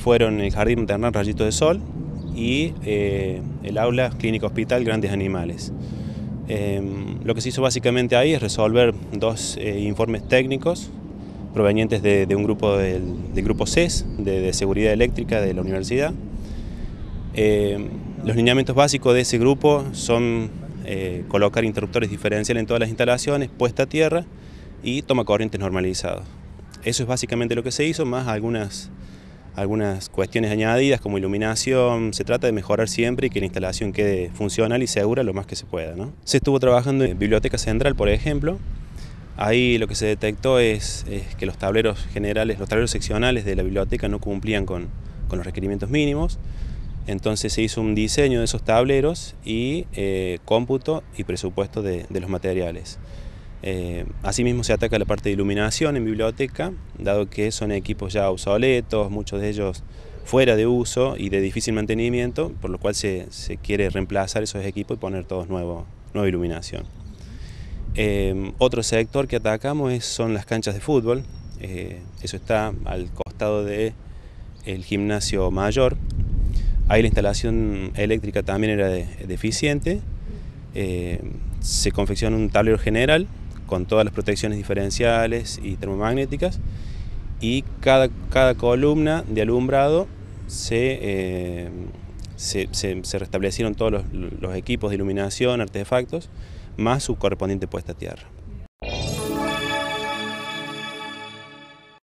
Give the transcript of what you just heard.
fueron el Jardín Maternal Rayito de Sol y el aula Clínica Hospital Grandes Animales. Lo que se hizo básicamente ahí es resolver dos informes técnicos provenientes de un grupo del grupo CES, de seguridad eléctrica de la universidad. Los lineamientos básicos de ese grupo son colocar interruptores diferenciales en todas las instalaciones, puesta a tierra y toma corrientes normalizado. Eso es básicamente lo que se hizo, más algunas cuestiones añadidas como iluminación. Se trata de mejorar siempre y que la instalación quede funcional y segura lo más que se pueda, ¿no? Se estuvo trabajando en Biblioteca Central, por ejemplo. Ahí lo que se detectó es que los tableros generales, los tableros seccionales de la biblioteca no cumplían con los requerimientos mínimos. Entonces se hizo un diseño de esos tableros y cómputo y presupuesto de los materiales. Asimismo se ataca la parte de iluminación en biblioteca, dado que son equipos ya obsoletos, muchos de ellos fuera de uso y de difícil mantenimiento, por lo cual se quiere reemplazar esos equipos y poner todos nueva iluminación. Otro sector que atacamos son las canchas de fútbol. Eso está al costado del gimnasio mayor. Ahí la instalación eléctrica también era deficiente. Se confeccionó un tablero general con todas las protecciones diferenciales y termomagnéticas, y cada columna de alumbrado se restablecieron todos los equipos de iluminación, artefactos, más su correspondiente puesta a tierra.